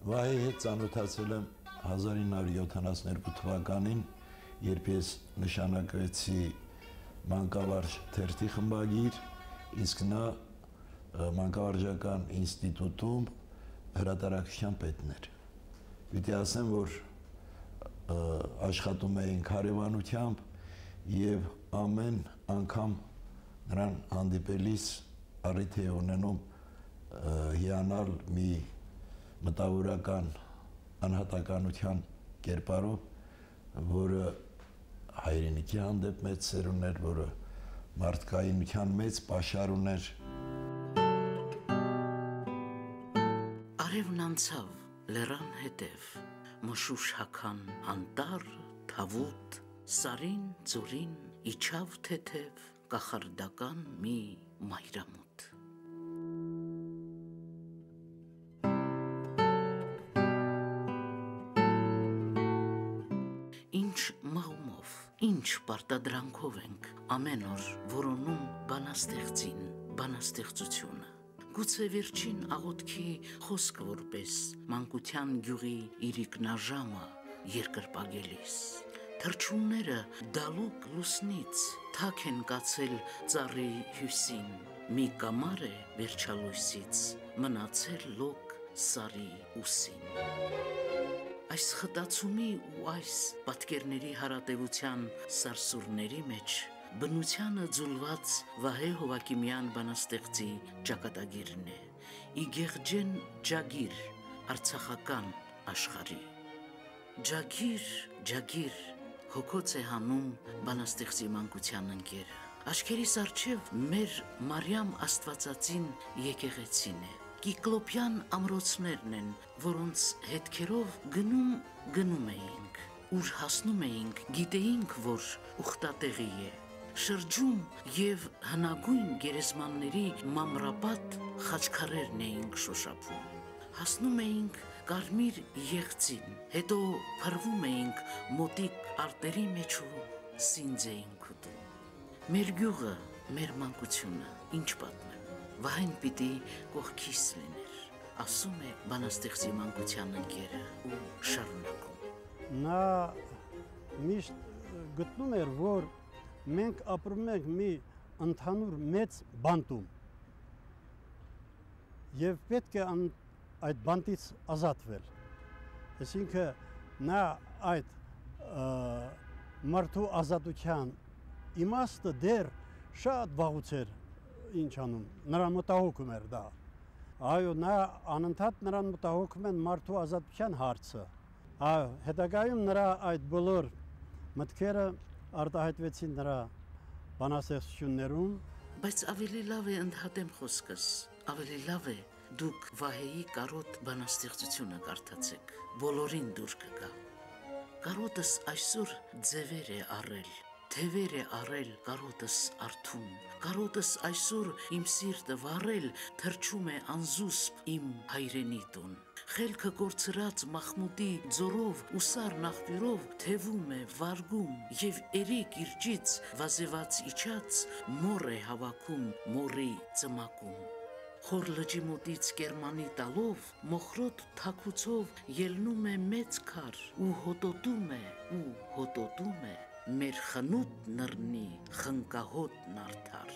Վահեի հետ ծանոթացել եմ 1972 թվականին, երբ ես նշանակվեցի մանկավարժ թերթի խմբագիր, իսկ նա մանկավարժական ինստիտուտում հրատարակչության պետն էր։ Պիտի ասեմ, որ աշխատում էինք հարևանությամբ եւ ամեն անգամ նրան հանդիպելիս առիթ էի ունենում հիանալ մի մտավորական անհատականության կերպարով, որը հայրենիքի հանդեպ մեծ սեր ուներ, որը մարդկայնության մեծ պաշար ուներ։ Արևն անցավ լեռան հետև, մշուշհական անտառ, թավուտ, սարին, ձորին, իջավ թեթև, կախարդական մի մայրամուտ։ Ինչ մաղումով, ինչ պարտադրանքով ենք ամեն օր որոնում բանաստեղծին, բանաստեղծությունը։ Գուցե վերջին աղոթքի խոսքը որպես մանկության գյուղի իրիկնաժամը երկրպագելիս։ Թռչունները դալուկ լուսնից թակ են կացել ծառի հյուսին, մի կամար է վերջալույսից մնացել լոկ սարի ուսին։ Այս խտացումի ու այս պատկերների հարատևության սարսուրների մեջ բնությանը ձուլված Վահե Հովակիմյան բանաստեղծի ճակատագիրն է, իգեղջեն ջագիր արցախական աշխարհի։ Ջագիր, ջագիր, հոգոց է հանում բանաստեղծի մանկության ընկերը։ Աչքերիս առջև մեր Մարիամ Աստվածածին եկեղեցին է։ Կիկլոպյան ամրոցներն են, որոնց հետքերով գնում էինք, ուր հասնում էինք, գիտեինք, որ ուխտատեղի է, շրջում և հնագույն գերեզմանների մամրապատ խաչքարերն էինք շոշափում, հասնում էինք կարմիր եղծին, հետո փրվում էինք մոտիկ արտերի մեջ ու սինձ էինք ուտում։ Մեր գյուղը, մեր մանկությունը, ինչ պատմեմ, Վահեն պիտի կողքիս լիներ, ասում է բանաստեղծի մանկության ընկերը ու շարունակում։ Նա միշտ գտնում էր, որ մենք ապրում ենք մի ընդհանուր մեծ բանտում և պետք է այդ բանտից ազատվել։ Այսինքն նա այդ մարդու ազատության իմաստը դեռ շատ վաղուց էր ինչ անում, նրան մտահոգում էր դա։ Այո, նա անընդհատ նրան մտահոգում են մարդու ազատության հարցը։ Այո, հետագայում նրա այդ բոլոր մտքերը արտահայտվեցին նրա բանաստեղծություններում։ Բայց ավելի լավ է ընդհատեմ խոսքս, ավելի լավ է դուք Վահեի կարոտ բանաստեղծությունը կարդացեք, բոլորին դուր կգա։ Կարոտս այսօր ձևեր է առել, թևեր է առել կարոտս արթուն, կարոտս այսօր իմ սիրտը վառել, թրջում է անզուսպ իմ հայրենի տուն։ Խելքը կորցրած մախմուտի ձորով ու սառն աղբյուրով թևում է, վարգում և էրի կիրճից վազեված իջած մոռ է հավաքում մոռի ծմակում։ Խոր լճի մոտից կերմանի տալով, մոխրոտ թաքուցով ելնում է մեծ քար ու հոտոտում է մեր խնութ նռնի խնկահոտն արդար։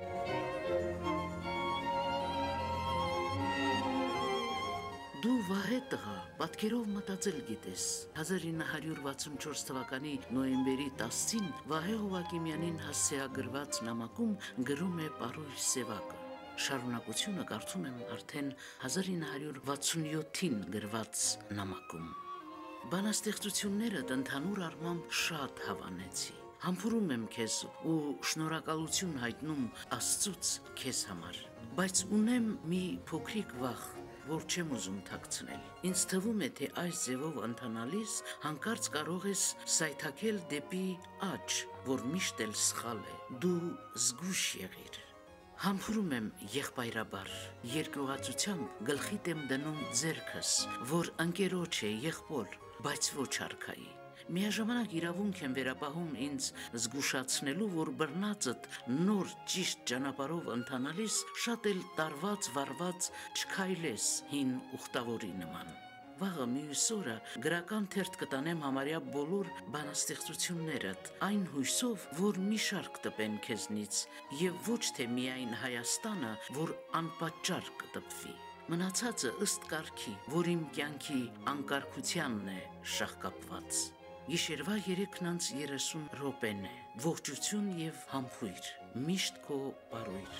Դու Վահե տղա, պատկերով մտածել գիտես, 1964 թվականի նոյեմբերի 10-ին Վահե Հովակիմյանին հասցեագրված նամակում գրում է պարույր Սևակը։ Շարունակությունը կարծում եմ արդեն 1967-ին գրված նամակում։ Բանաստեղծություններդ ընդհանուր առմամբ շատ հավանեցի։ Համբուրում եմ քեզ ու շնորհակալություն հայտնում Աստծուց քեզ համար։ Բայց ունեմ մի փոքրիկ վախ, որ չեմ ուզում թաքցնել։ Ինձ թվում է, թե այս ձևով ընթանալիս հանկարծ կարող ես սայթաքել դեպի աճ, որ միշտ էլ սխալ է։ Դու զգույշ եղիր։ Համբուրում եմ եղբայրաբար, երկյուղածությամբ գլխիդ եմ դնում ձեռքս, որ ընկերոջ է եղբոր, բայց ոչ արքայի։ Միաժամանակ իրավունք եմ վերապահում ինձ զգուշացնելու, որ բռնածդ նոր ճիշտ ճանապարհով ընթանալիս շատ էլ տարված վարված չքայլես հին ուխտավորի նման։ վաղը մյուս օրը գրական թերթ կտանեմ համարյա բոլոր բանաստեղծություններդ, այն հույսով, որ մի շարք տպեն քեզնից, եւ ոչ թե միայն Հայաստանը, որ անպատճառ կտպվի։ Մնացածը ըստ կարգի, որ իմ կյանքի անկարգությանն է շահկապված։ Գիշերվա 3:30 րոպեն է։ Ողջություն եւ համբույր։ Միշտ քո բարույր։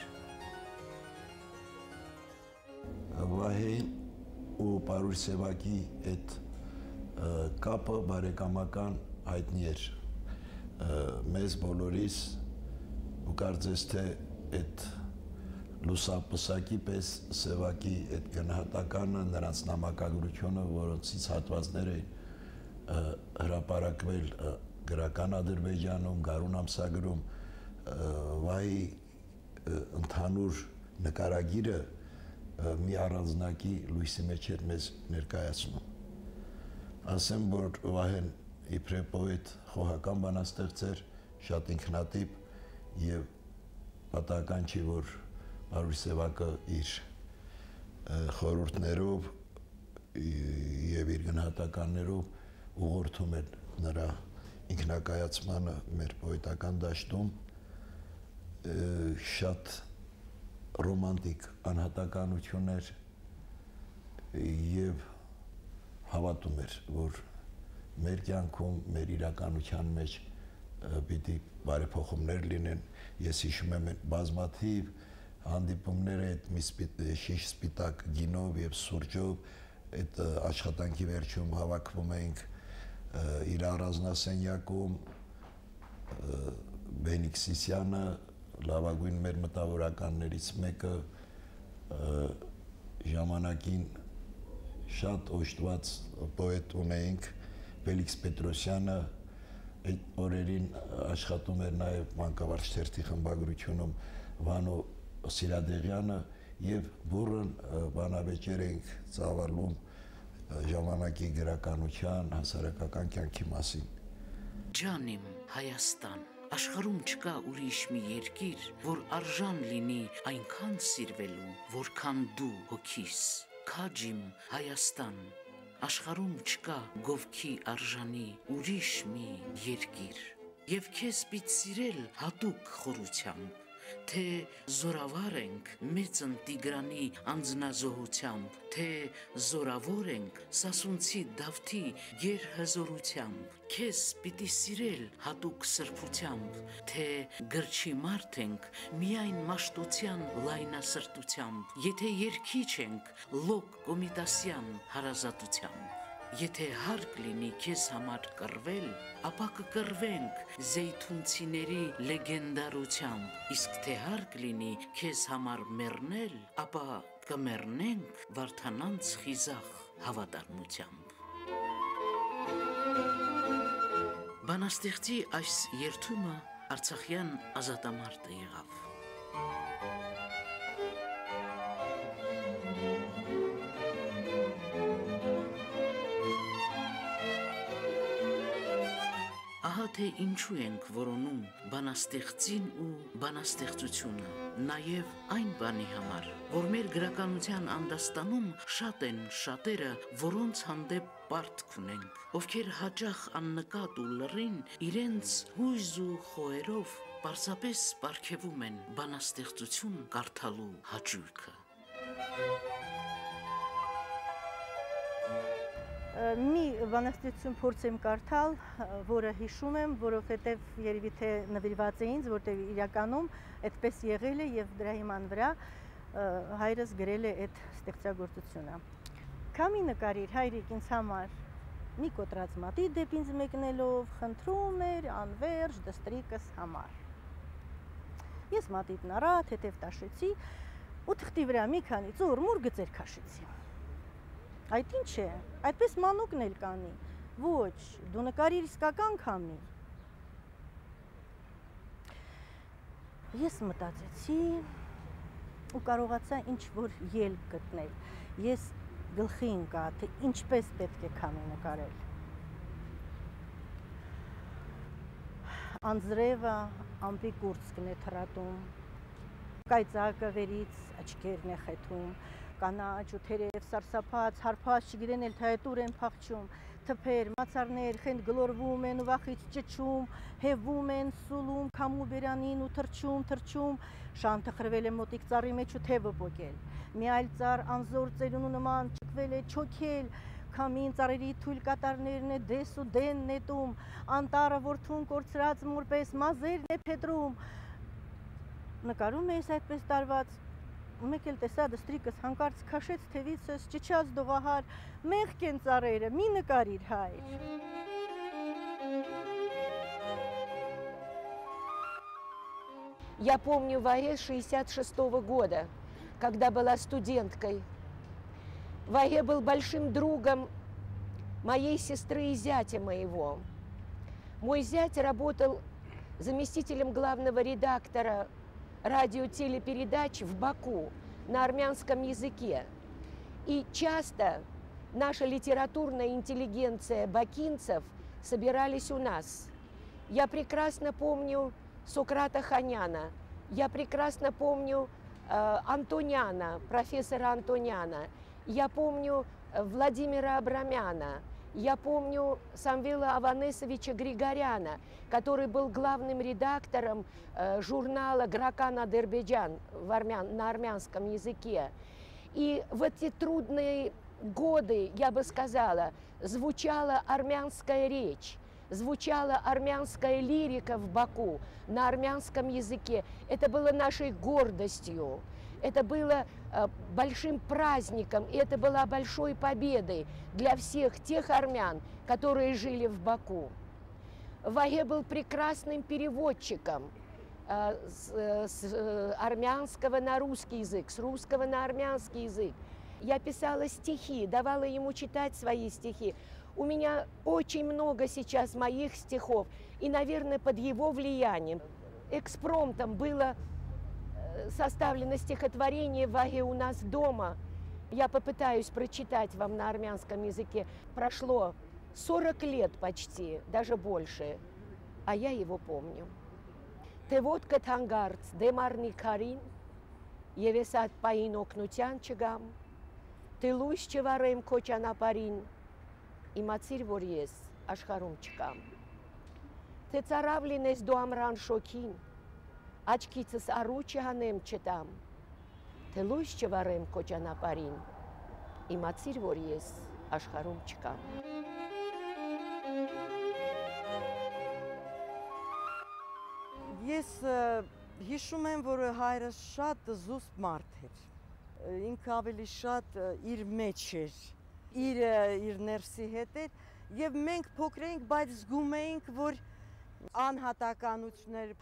Վահեին ու Պարուր Սևակի այդ կապը բարեկամական հայտնի էր մեզ բոլորիս ու կարծես թե այդ լուսապսակի պես Սևակի այդ գնահատականը, նրանց նամակագրությունը, որոնցից հատվածներ էին հրապարակվել գրական Ադրբեջանում, Գարուն ամսագրում, վայի ընդհանուր նկարագիրը մի առանձնակի լույսի մեջ էր մեզ ներկայացնում։ Ասեմ, որ Վահեն իբրե պոետ խոհական բանաստեղծ էր, շատ ինքնատիպ եւ պատահական չի, որ Պարուր Սևակը իր խորհուրդներով եւ իր գնահատականներով ուղղորդում էր նրա ինքնակայացմանը մեր պոետական դաշտում, շատ ռոմանտիկ անհատականություն էր եւ հավատում էր, որ մեր կյանքում, մեր իրականության մեջ պիտի բարեփոխումներ լինեն։ Ես հիշում եմ բազմաթիվ հանդիպումները այդ մի շիշ սպիտակ գինով եւ սուրճով այդ աշխատանքի վերջում հավաքվում էինք իր առանձնասենյակում Բենիկ Սիսյանը, լավագույն մեր մտավորականներից մեկը, ժամանակին շատ օժտված պոետ ունեինք Ֆելիքս Պետրոսյանը, այդ օրերին աշխատում էր նաև Մանկավարժ թերթի խմբագրությունում Վանո Սիրադեղյանը եւ բուրըն բանավեճեր էինք ծավալում ժամանակի գրականության, հասարակական կյանքի մասին։ Ջանիմ Հայաստան, աշխարհում չկա ուրիշ մի երկիր, որ արժան լինի այնքան սիրվելու, որքան դու հոգիս։ Քաջիմ Հայաստան, աշխարհում չկա գովքի արժանի ուրիշ մի երկիր, եւ քեզ պիտի սիրել հատուկ խորությամբ, թե զորավար ենք մեծն Տիգրանի անձնազոհությամբ, թե զորավոր ենք Սասունցի Դավթի գերհզորությամբ, քեզ պիտի սիրել հատուկ սրբությամբ, թե գրչի մարդ ենք միայն մաշտոցյան լայնասրտությամբ, եթե երկիչ ենք լոկ Կոմիտասյան հարազատությամբ։ Եթե հարկ լինի քեզ համար կռվել, ապա կկռվենք զեյթունցիների լեգենդարությամբ, իսկ թե հարկ լինի քեզ համար մեռնել, ապա կմեռնենք Վարդանանց խիզախ հավատարմությամբ։ Բանաստեղծի այս երթումը արցախյան ազատամարտը եղավ։ Ահա թե ինչու ենք որոնում բանաստեղծին ու բանաստեղծությունը, նաև այն բանի համար, որ մեր գրականության անդաստանում շատ են շատերը, որոնց հանդեպ պարտք ունենք, ովքեր հաճախ աննկատ ու լռին իրենց հույզ ու խոհերով պարզապես պարգևում են բանաստեղծություն կարդալու հաճույքը։ Մի բանաստեղծություն փորձեմ կարդալ, որը հիշում եմ, որովհետև երևի թե նվիրված է ինձ, որտեղ իրականում այդպես եղել է եւ դրա հիման վրա հայրս գրել է այդ ստեղծագործությունը։ Քամի նկարիր հայրիկ ինձ համար, մի կոտրած մատի դեպ ինձ մեկնելով, խնդրում էր անվերջ դստրիկս համար։ Ես մատիտն առա, թեթև տաշեցի ու թղթի վրա մի քանի ծուռ-մուռ գծեր քաշեցի։ Այդ ինչ է, այդպես մանուկն էլ կանի, ոչ, դու նկարիր իսկական քամի։ Ես մտածեցի ու կարողացա ինչ-որ ելք գտնել, ես գլխի ընկա, թե ինչպես պետք է քամի նկարել։ Անձրևը ամպի կուրծքն է թռատում, կայծակը վերից աչքերն է խեթում, կանաչ ու թերև սարսափած, հարբած, չգիտեն էլ թե այդ ուր են փախչում, թփեր, մացառներ, խենդ գլորվում են ու վախից ճճում, հևում են, սուլում, քամու բերանին ու թրջում, շանթը խրվել է մոտիկ ծառի մեջ ու թևը պոկել։ Մի այլ ծառ անզոր ծերունու նման ճկվել է, չոքել, քամին ծառերի թույլ կատարներն է դես ու դեն նետում, անտառը որդուն կորցրած մորպես մազերն է փետրում։ Նկարում էիս այդպես տարված, մեկ էլ տեսա դստրիկս հանկարծ քաշեց թևիցս, ճչաց դողահար, մեղք են ծառերը, մի նկարիր հայր։ Я помню Ваге 66-го года, когда была студенткой. Ваге был большим другом моей сестры и зятя моего. Мой зять работал заместителем главного редактора радиотелепередач в Баку на армянском языке. И часто наша литературная интеллигенция бакинцев собирались у нас. Я прекрасно помню Сократа Ханяна, я прекрасно помню Антоняна, профессора Антоняна, я помню Владимира Абрамяна, я помню Самвела Аванесовича Григоряна, который был главным редактором журнала «Гракан Адербейджан» на армянском языке. И в эти трудные годы, я бы сказала, звучала армянская речь, звучала армянская лирика в Баку на армянском языке. Это было нашей гордостью, это было большим праздником, и это была большой победой для всех тех армян, которые жили в Баку. Ваге был прекрасным переводчиком с армянского на русский язык, с русского на армянский язык. Я писала стихи, давала ему читать свои стихи. У меня очень много сейчас моих стихов, и, наверное, под его влиянием экспромтом было составлено стихотворение «Ваге у нас дома». Я попытаюсь прочитать вам на армянском языке. Прошло 40 лет почти, даже больше, а я его помню. «Թե ոտքը թանգարց դեմարնի քարին, եւ ես այդ պահին օգնության չգամ, թե լույս չվառեմ քո ճանապարհին, իմացիր, որ ես աշխարհում չկամ, թե ծարավ լինես դու ամռան շոքին, աչքիցս առուչը հանեմ չտամ, թե լույս չվառեմ քո ճանապարհին, իմացիր, որ ես աշխարհում չկամ»։ Ես հիշում եմ, որ հայրս շատ զուսպ մարդ էր, ինքը ավելի շատ իր մեջ էր, իր ներսի հետ էր, և մենք փոքր էինք, բայց զգում էինք, որ անհատականություններ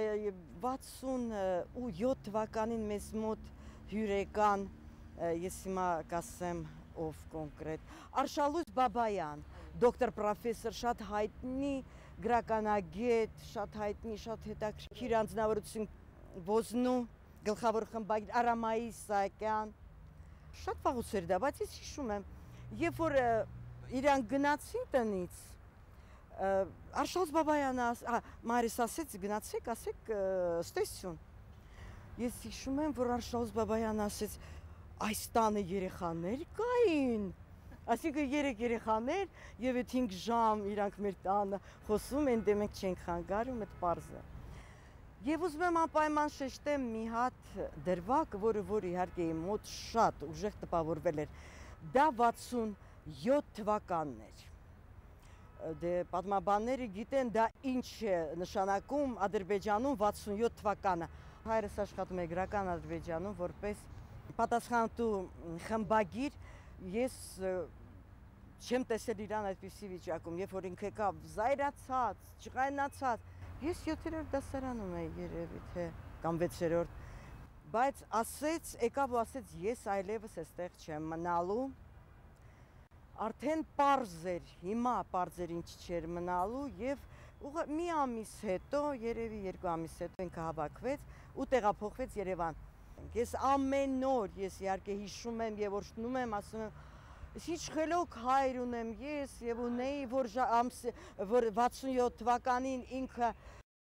67 թվականին մեզ մոտ հյուրեկան, ես հիմա կասեմ ով կոնկրետ, Արշալույս Բաբայան, դոկտոր պրոֆեսոր, շատ հայտնի գրականագետ, շատ հայտնի, շատ հետաքրքիր անձնավորություն, Ոզնու գլխավոր խմբագիր Արամայի Իսահակյան, շատ վաղուց էր դա, բայց ես հիշում եմ, երբ որ իրանք գնացին տնից, Արշալույս Բաբայանը, մայրս ասեց, գնացեք, ասեք ստեսություն։ Ես հիշում եմ, որ Արշալույս Բաբայանը ասեց, այս տանը երեխաներ կային, այսինքն 3 երեխաներ և այդ 5 ժամ իրանք մեր տանը խոսում են, դե մենք չենք խանգարում, այդ պարզ է։ Եվ ուզում եմ անպայման շեշտեմ մի հատ դրվագ, որ իհարկե իմ մոտ շատ ուժեղ տպավորվել էր, դա 67 թվականն էր։ Դե պատմաբանները գիտեն դա ինչ է նշանակում Ադրբեջանում 67 թվականը։ Հայրս աշխատում է Գրական Ադրբեջանում որպես պատասխանատու խմբագիր, ես չեմ տեսել իրան այդպիսի վիճակում, երբ որ ինքը եկավ զայրացած, ջղայնացած, ես 7-րդ դասարանում էի երևի թե կամ 6-րդ, բայց ասեց, եկավ ու ասեց, ես այլևս այստեղ չեմ մնալու, արդեն պարզ էր, հիմա պարզ էր ինչ չէր մնալու և մի ամիս հետո, երևի 2 ամիս հետո ինքը հավաքվեց ու տեղափոխվեց Երևան։ Ես ամեն օր, ես իհարկե հիշում եմ և օրհնում եմ, ասում եմ, ինչ խելոք հայր ունեմ ես և ունեի, որ 67 թվականին ինքը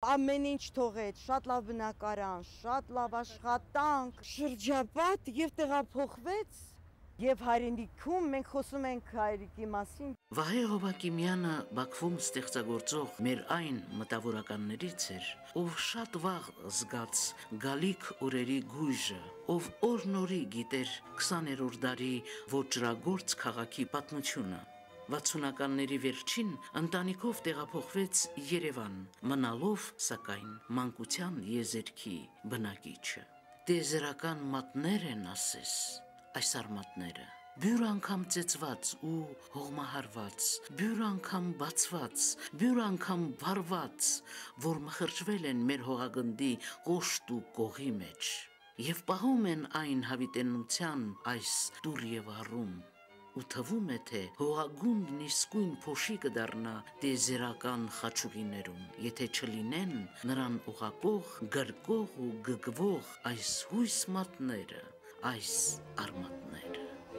Ամեն ինչ թողեց, շատ լավ բնակարան, շատ լավ աշխատանք, շրջապատ եւ տեղափոխվեց եւ հայրենիքում մենք խոսում ենք հայրիկի մասին։ Վահե Հովակիմյանը Բաքվում ստեղծագործող մեր այն մտավորականներից էր, ով շատ վաղ զգաց գալիք օրերի գույժը, ով օր-նորի գիտեր 20-րդ դարի ոճրագործ քաղաքի պատմությունը։ 60-ականների վերջին ընտանիքով տեղափոխվեց Երևան, մնալով, սակայն, մանկության եզերքի բնակիչը։ Տեզերական մատներ են ասես այս արմատները, բյուր անգամ ծեծված ու հողմահարված, բյուր անգամ բացված, բյուր անգամ վարված, որ մխրճվել են մեր հողագնդի կոշտ ու կողի մեջ, և պահում են այն հավիտենության այս տուր և առում, ու թվում է, թե հողագունդն իսկույն փոշի կդառնա տեզերական խաչուղիներում, եթե չլինեն նրան ուղակող, գրկող ու գգվող այս հույս մատները, այս արմատները։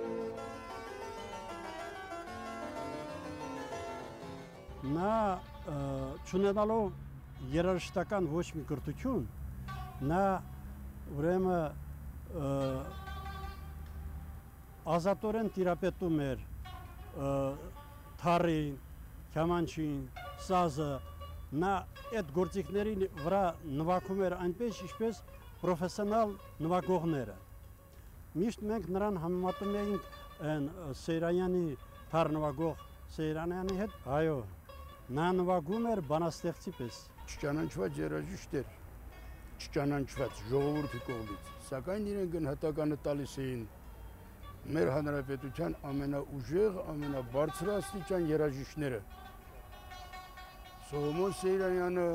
Նա չունենալով երաժշտական ոչ մի կրթություն, նա ուրեմն ազատորեն տիրապետում էր թառին, քամանչին, սազը, նա այդ գործիքների վրա նվագում էր այնպես, ինչպես պրոֆեսիոնալ նվագողները։ Միշտ մենք նրան համեմատում էինք Սեյրանյանի թառ նվագող Սեյրանյանի հետ, այո, նա նվագում էր բանաստեղծի պես։ Չճանաչված երաժիշտ էր, չճանաչված ժողովրդի կողմից, սակայն իրեն գնահատականը տալիս էին մեր հանրապետության ամենաուժեղ, ամենաբարձրաստիճան երաժիշտները։ Սողոմոն Սեյրանյանը,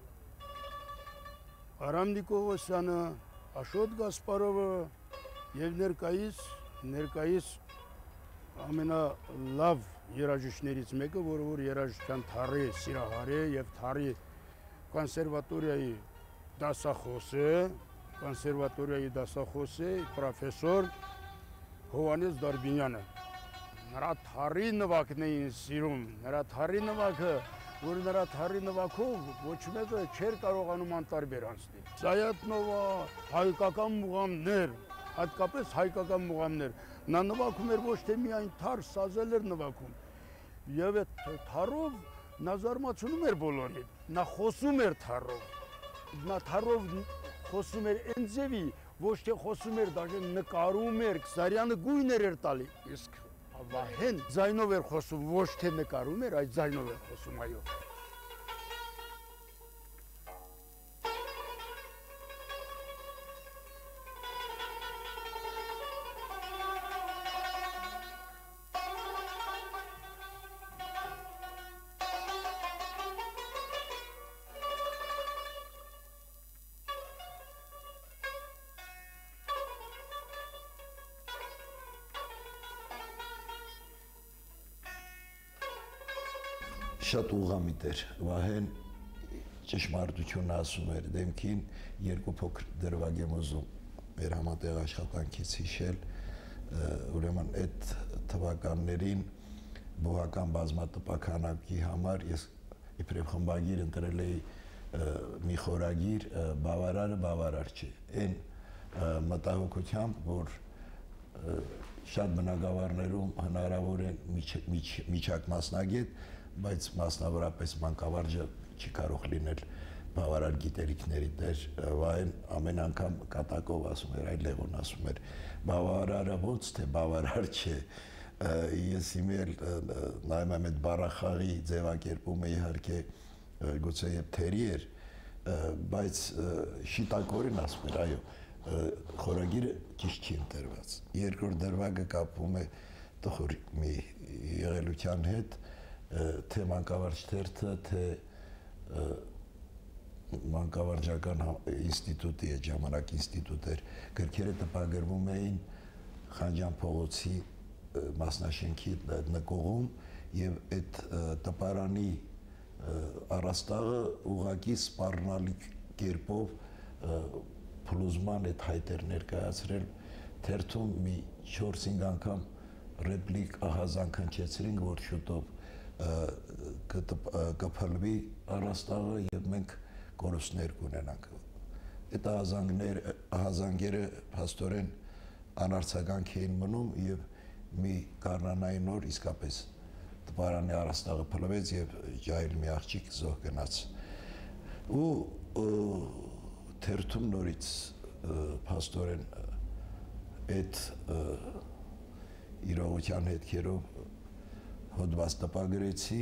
Արամ Նիկողոսյանը, Աշոտ Գասպարովը եւ ներկայիս ամենալավ երաժիշտներից մեկը, որ երաժշտության թառի սիրահար է եւ թառի կոնսերվատորիայի դասախոս է, պրոֆեսոր Հովհաննես Դարբինյանը։ Նրա թառի նվագն էին սիրում, նրա թառի նվագը, որ նրա թառի նվագով ոչ մեկը չէր կարողանում անտարբեր անցնել։ Զայատնովա, հայկական մուղամներ, հատկապես հայկական մուղամներ, նա նվագում էր ոչ թե միայն թառ, սազել էր նվագում։ Եվ այդ թառով նա զարմացնում էր բոլորին, նա խոսում էր թառով, նա թառով խոսում էր այն ձևի, ոչ թե խոսում էր, դաժե նկարում էր, Սարյանը գույներ էր տալի, իսկ Վահեն ձայնով էր խոսում, ոչ թե նկարում էր, այլ ձայնով էր խոսում, այո։ Շատ ուղղամիտ էր, Վահեն ճշմարտությունն ասում էր դեմքին, երկու փոքր դրվագ եմ ուզում մեր համատեղ աշխատանքից հիշել, ուրեմն այդ թվականներին բուհական բազմատպականակի համար ես իբրև խմբագիր ընտրել էի մի խորագիր բավարարը բավարար չէ, այն մտահոգությամբ, որ շատ բնակավարներում հնարավոր են միջակ մասնագետ, բայց մասնավորապես մանկավարժը չի կարող լինել բավարար գիտելիքների տեր, Վահեն ամեն անգամ կատակով ասում էր, այլ Լևոն ասում էր, բավարարը ոնց թե բավարար չէ, ես հիմի էլ նայում եմ այդ բառախաղի ձևակերպումը իհարկե գուցե եւ թերի էր, բայց շիտակորեն ասում էր, այո, խորագիրը ճիշտ չի ընտրված։ Երկրորդ դրվագը կապվում է տխուր մի եղելության հետ, թե մանկավարժ թերթը, թե մանկավարժական ինստիտուտի այդ ժամանակ ինստիտուտ էր, գրքերը տպագրվում էին Խանջան փողոցի մասնաշենքի նկողում եւ այդ տպարանի առաստաղը ուղակի սպառնալի կերպով փլուզման այդ հայտեր ներկայացրել թերթում մի 4-5 անգամ ռեպլիկ ահազանգ հնչեցրինք, որ շուտով կփլվի առաստաղը եւ մենք կորուստներ կունենանք։ Այդ ահազանգերը փաստորեն անարցականք էին մնում եւ մի կանանային օր իսկապես տպարանի առաստաղը փլվեց եւ ջահել մի աղջիկ զոհ գնաց։ Ու թերթում նորից փաստորեն այդ իրողության հետքերով հոդված տպագրեցի,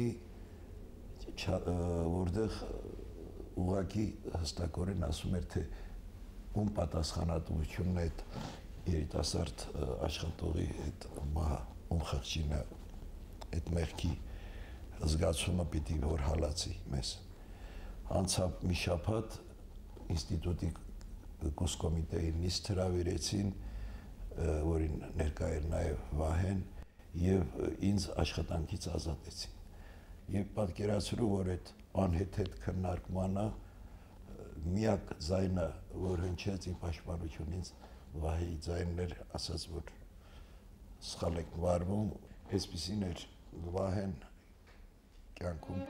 որտեղ ուղղակի հստակորեն ասում էր, թե ում պատասխանատվությունն է այդ երիտասարդ աշխատողի այդ մահը, ում խղճինը այդ մեղքի զգացումը պիտի որ հալածի մեզ։ Անցավ մի շաբաթ ինստիտուտի կուսկոմիտեի նիստ հրավիրեցին, որին ներկա էր նաև Վահեն, եւ ինձ աշխատանքից ազատեցին։ Եվ պատկերացրու, որ այդ անհեթեթ քննարկմանը միակ ձայնը, որ հնչեց իմ պաշտպանությունից, Վահեի ձայնն էր, ասաց, որ սխալ եք վարվում, այսպիսին էր Վահեն կյանքում։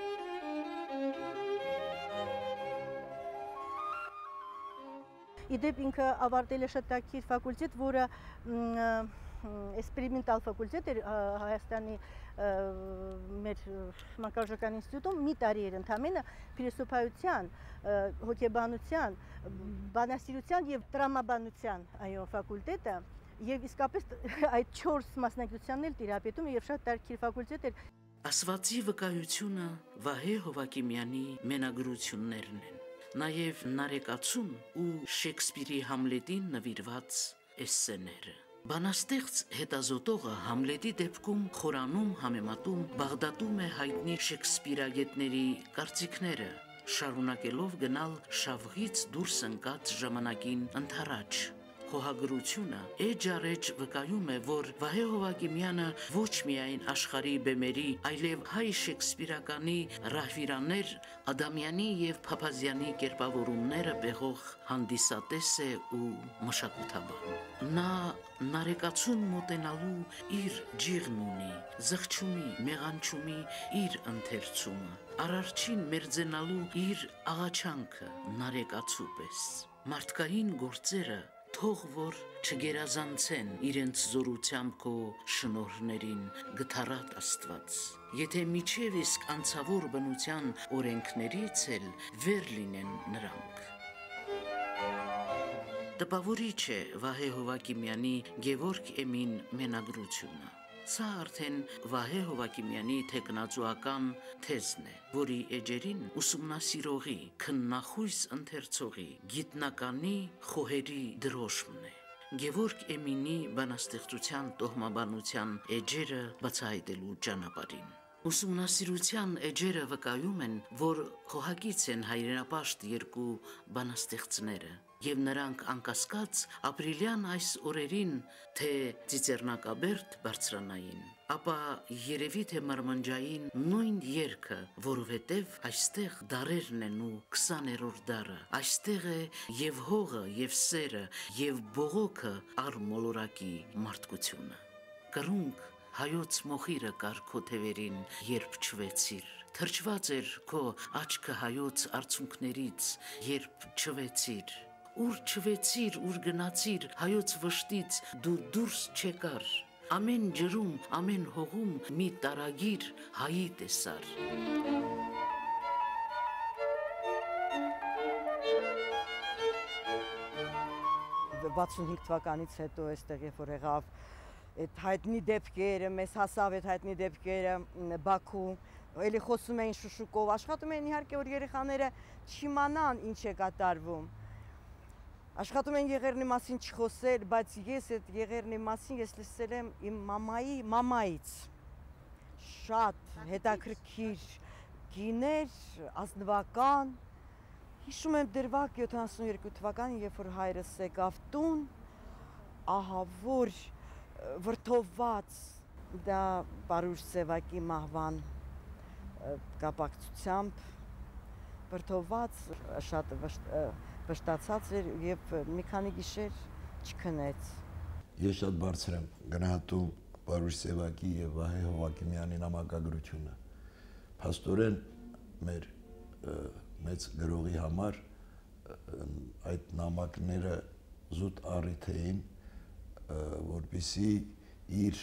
Իդեպ ինքը ավարտել է շտակիր ֆակուլտետ, որը էքսպերիմենտալ ֆակուլտետ էր Հայաստանի մեր մանկարժական ինստիտուտում մի տարի էր ընդամենը փիլիսոփայության, հոգեբանության, բանասիրության եւ տրամաբանության ֆակուլտետը եւ իսկապես այդ 4 մասնագիտությանն էլ տիրապետում եւ շատ տարբեր ֆակուլտետ էր։ Ասվածի վկայությունը Վահե Հովակիմյանի մենագրություններն են, նաև Նարեկացուն ու Շեքսպիրի Համլետին նվիրված էսսեները։ Բանաստեղծ հետազոտողը Համլետի դեպքում խորանում, համեմատում, բաղդատում է հայտնի շեքսպիրագետների կարծիքները, շարունակելով գնալ շավղից դուրս ընկած ժամանակին ընդառաջ։ Խոհագրությունը էջ վկայում է, որ Վահե Հովակիմյանը ոչ միայն աշխարհի բեմերի, այլև հայ շեքսպիրականի ռահվիրաներ Ադամյանի եւ Փափազյանի կերպավորումները բեղող հանդիսատես է ու մշակութաբան։ Նա Նարեկացուն մոտենալու իր ջիղն ունի, զղջումի, մեղանչումի իր ընթերցումը, արարչին մերձենալու իր աղաչանքը Նարեկացու պես։ Մարդկային գործերը թող որ չգերազանցեն իրենց զորությամբ քո շնորհներին գթառատ Աստված։ Եթե միջև իսկ անցավոր բնության օրենքներից էլ վեր լինեն նրանք։ Տպավորիչ է Վահե Հովակիմյանի Գևորգ Էմին մենագրությունը։ Սա արդեն Վահե Հովակիմյանի թեկնածուական թեզն է, որի էջերին ուսումնասիրողի, քննախույս ընթերցողի, գիտնականի խոհերի դրոշմն է։ Գևորգ Էմինի բանաստեղծության տոհմաբանության էջերը բացահայտելու ճանապարհին։ Ուսումնասիրության էջերը վկայում են, որ խոհակից են հայրենապաշտ երկու բանաստեղծները, եւ նրանք անկասկած ապրիլյան այս օրերին թե ծիծեռնակաբերդ բարձրանային, ապա երևի թե մարմնջային նույն երգը, որովհետև այստեղ դարերն են ու 20-րդ դարը, այստեղ է եւ հողը, եւ սերը, եւ բողոքը արմոլորակի մարդկությունը։ Կրունկ հայոց մոխիրը կար քո թևերին, երբ չվեցիր, թրջված էր քո աչքը հայոց արցունքներից, երբ չվեցիր, ուր չվեցիր, ուր գնացիր, հայոց վշտից դու դուրս չեկար, ամեն ջրում, ամեն հողում մի տարագիր հայի տեսար։ 65 թվականից հետո այստեղ երբ որ եղավ այդ հայտնի դեպքերը, մեզ հասավ այդ հայտնի դեպքերը Բաքու, էլի խոսում էին շուշուկով, աշխատում էին իհարկե որ երեխաները չիմանան ինչ է կատարվում։ Աշխատում են եղերնի մասին չխոսել, բայց ես այդ եղերնի մասին ես լսել եմ իմ մամայից։ Շատ հետաքրքիր գիներ, ազնվական։ Հիշում եմ դրվագ 72 թվականին, երբ որ հայրս եկավ տուն, ահա որ վրդովված դա Պարուշ Սևակի մահվան կապակցությամբ վրդովված շատ վշտացած էր եւ մի քանի գիշեր չքնեց։ Ես շատ բարձր եմ գնահատում Պարուշ Սևակի եւ Վահե Հովակիմյանի նամակագրությունը։ Փաստորեն մեր մեծ գրողի համար այդ նամակները զուտ առիթ էին, որպեսզի իր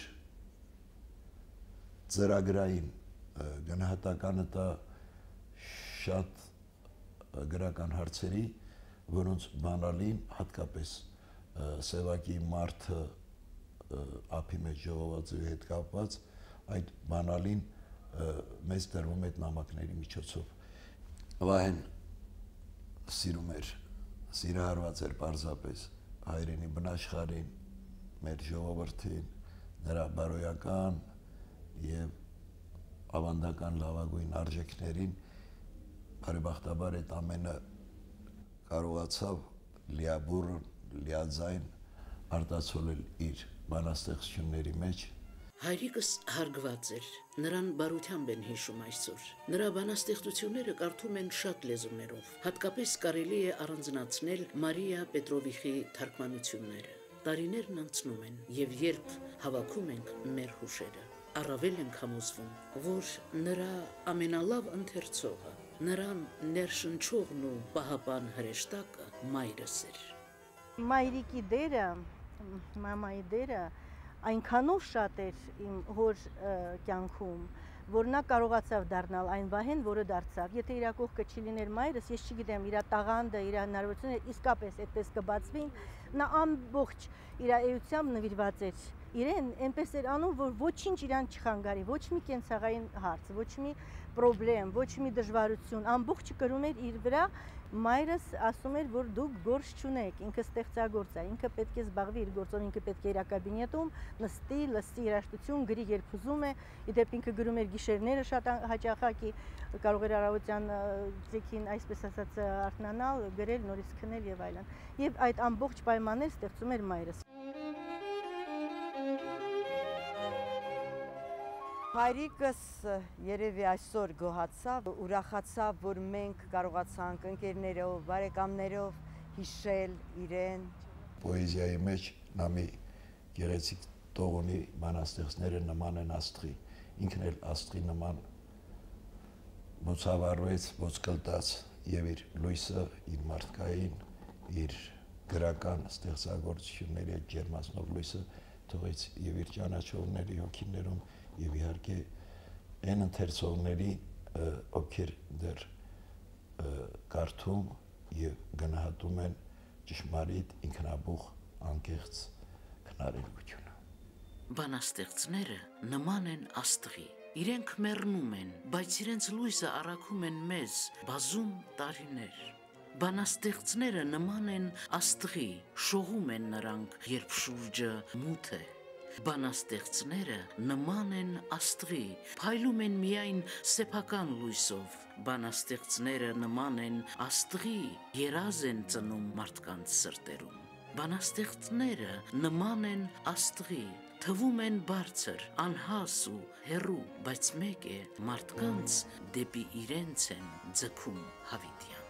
ծրագրային գնահատականը տա շատ գրական հարցերի, որոնց բանալին հատկապես Սևակի մարդը ափի մեջ ժողովածուի հետ կապված, այդ բանալին մեզ տրվում այդ նամակների միջոցով։ Վահեն սիրում էր, սիրահարված էր պարզապես հայրենի բնաշխարհին, մեր ժողովրդին, նրա բարոյական և ավանդական լավագույն արժեքներին, բարեբախտաբար այդ ամենը կարողացավ լիաբուռն, լիաձայն արտացոլել իր բանաստեղծությունների մեջ։ Հայրիկս հարգված էր, նրան բարությամբ են հիշում այսօր։ Նրա բանաստեղծությունները կարդում են շատ լեզուներով, հատկապես կարելի է առանձնացնել Մարիա Պետրովիխի թարգմանությունները։ Տարիներն անցնում են, և երբ հավաքում ենք մեր հուշերը, առավել ենք համոզվում, որ նրա ամենալավ ընթերցողը, նրան ներշնչողն ու պահապան հրեշտակը մայրս էր։ Մայրիկի դերը, մամայի դերը այնքանով շատ էր իմ հոր կյանքում, որ նա կարողացավ դառնալ այն վահեն, որը դարձավ։ Եթե իր կողքը չլիներ մայրս, ես չգիտեմ, իր տաղանդը, իր հնարավորությունները իսկապես այդպես կբացվին, նա ամբողջ իր էությամբ նվիրված էր իրեն, այնպես էր անում, որ ոչինչ իրան չխանգարի, ոչ մի կենցաղային հարց, ոչ մի պրոբլեմ, ոչ մի դժվարություն, ամբողջը կրում էր իր վրա։ Մայրս ասում էր, որ դուք գործ չունեք, ինքը ստեղծագործ է, ինքը պետք է զբաղվի իր գործով, ինքը պետք է իր կաբինետում նստի, լսի երաժշտություն, գրի երբ ուզում է, իդեպ ինքը գրում էր գիշերները շատ հաճախակի, կարող էր առավոտյան ձեքին, այսպես ասած, արթնանալ, գրել, նորից քնել եւ այլն։ Եվ այդ ամբողջ պայմաններ ստեղծում էր մայրս։ Հայրիկս երևի այսօր գոհացավ, ուրախացավ, որ մենք կարողացանք ընկերներով, բարեկամներով հիշել իրեն։ Պոեզիայի մեջ նա մի գեղեցիկ տող ունի, բանաստեղծները նման են աստղի, ինքն էլ աստղի նման ոցավառվեց, ոցկլտաց եւ իր լույսը, իր մարդկային, իր գրական ստեղծագործությունների այդ ջերմացնող լույսը թողեց եւ իր ճանաչողների հոգիներում եւ իհարկե այն ընթերցողների, ովքեր դեռ կարդում եւ գնահատում են ճշմարիտ, ինքնաբուխ, անկեղծ քնարելիությունը։ Բանաստեղծները նման են աստղի, իրենք մեռնում են, բայց իրենց լույսը առաքում են մեզ բազում տարիներ։ Բանաստեղծները նման են աստղի, շողում են նրանք, երբ շուրջը մութ է։ Բանաստեղծները նման են աստղի, փայլում են միայն սեփական լույսով։ Բանաստեղծները նման են աստղի, երազ են ծնում մարդկանց սրտերում։ Բանաստեղծները նման են աստղի, թվում են բարձր, անհաս ու հեռու, բայց մեկ է մարդկանց դեպի իրենց են ձգում հավիտյան։